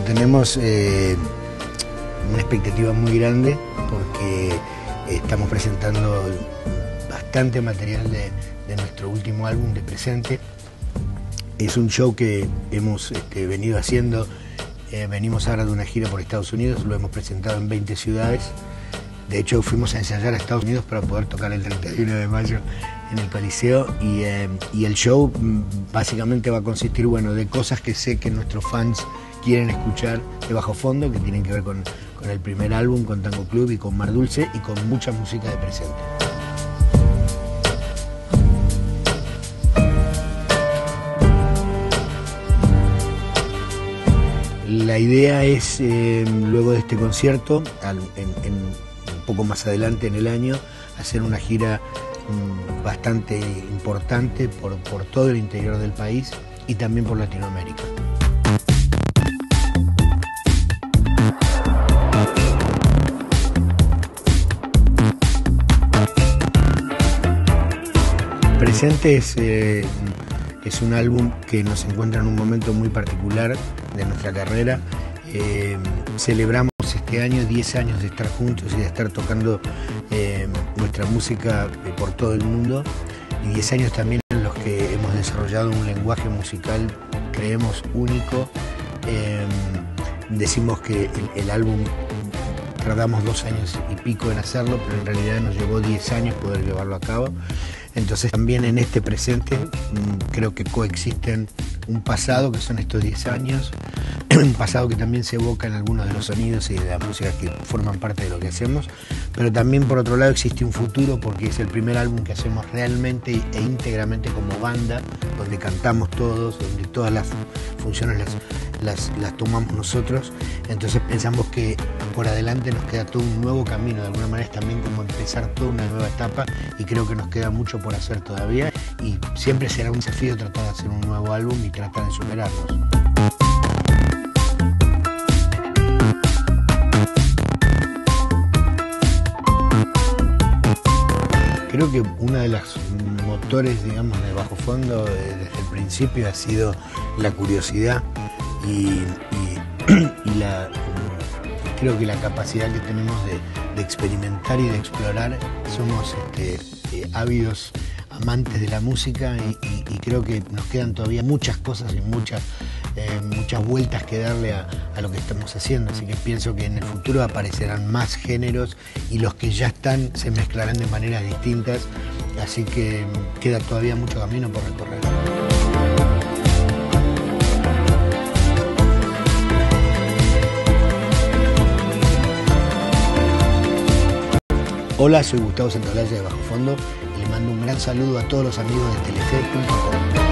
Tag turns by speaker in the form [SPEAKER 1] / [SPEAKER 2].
[SPEAKER 1] tenemos una expectativa muy grande porque estamos presentando bastante material de nuestro último álbum de Presente. Es un show que hemos venido haciendo, venimos ahora de una gira por Estados Unidos, lo hemos presentado en 20 ciudades. De hecho, fuimos a ensayar a Estados Unidos para poder tocar el 31 de mayo en el Coliseo y el show básicamente va a consistir, bueno, de cosas que sé que nuestros fans quieren escuchar de Bajo Fondo, que tienen que ver con el primer álbum, con Tango Club y con Mar Dulce y con mucha música de Presente. La idea es, luego de este concierto, un poco más adelante en el año, hacer una gira bastante importante por todo el interior del país y también por Latinoamérica. Presente es un álbum que nos encuentra en un momento muy particular de nuestra carrera. Celebramos este año 10 años de estar juntos y de estar tocando nuestra música por todo el mundo, y 10 años también en los que hemos desarrollado un lenguaje musical, creemos, único. Decimos que el álbum tardamos 2 años y pico en hacerlo, pero en realidad nos llevó 10 años poder llevarlo a cabo. Entonces también en este presente creo que coexisten un pasado que son estos 10 años, un pasado que también se evoca en algunos de los sonidos y de la música que forman parte de lo que hacemos, pero también por otro lado existe un futuro porque es el primer álbum que hacemos realmente e íntegramente como banda, donde cantamos todos, donde todas las funciones las tomamos nosotros. Entonces pensamos que por adelante nos queda todo un nuevo camino, de alguna manera es también como empezar toda una nueva etapa, y creo que nos queda mucho por hacer todavía, y siempre será un desafío tratar de hacer un nuevo álbum y tratar de superarnos. Creo que uno de los motores, digamos, de Bajo Fondo desde el principio ha sido la curiosidad y creo que la capacidad que tenemos de experimentar y de explorar. Somos ávidos amantes de la música y creo que nos quedan todavía muchas cosas y muchas vueltas que darle a lo que estamos haciendo, así que pienso que en el futuro aparecerán más géneros y los que ya están se mezclarán de maneras distintas, así que queda todavía mucho camino por recorrer. Hola, soy Gustavo Santaolalla de Bajo Fondo y le mando un gran saludo a todos los amigos de Telefe.com.